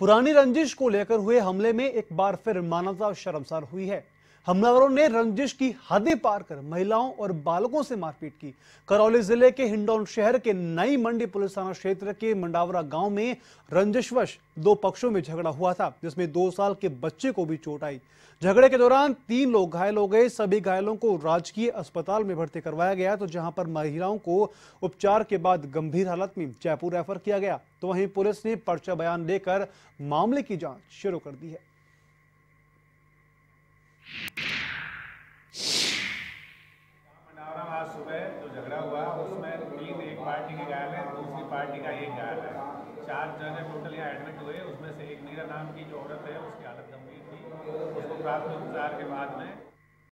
पुरानी रंजिश को लेकर हुए हमले में एक बार फिर मानवता शर्मसार हुई है। हमलावरों ने रंजिश की हदें पार कर महिलाओं और बालकों से मारपीट की। करौली जिले के हिंडौन शहर के नई मंडी पुलिस थाना क्षेत्र के मंडावरा गांव में रंजिशवश दो पक्षों में झगड़ा हुआ था, जिसमें 2 साल के बच्चे को भी चोट आई। झगड़े के दौरान 3 लोग घायल हो गए। सभी घायलों को राजकीय अस्पताल में भर्ती करवाया गया, तो जहां पर महिलाओं को उपचार के बाद गंभीर हालत में जयपुर रेफर किया गया। तो वहीं पुलिस ने पर्चा बयान लेकर मामले की जांच शुरू कर दी है। मंडावरा में आज सुबह जो झगड़ा हुआ उसमें 3 एक पार्टी के घायल है, दूसरी पार्टी का एक घायल है। 4 जने टोटल यहाँ एडमिट हुए। उसमें से एक मीरा नाम की जो औरत है उसकी हालत गंभीर थी, उसको प्राथमिक उपचार के बाद में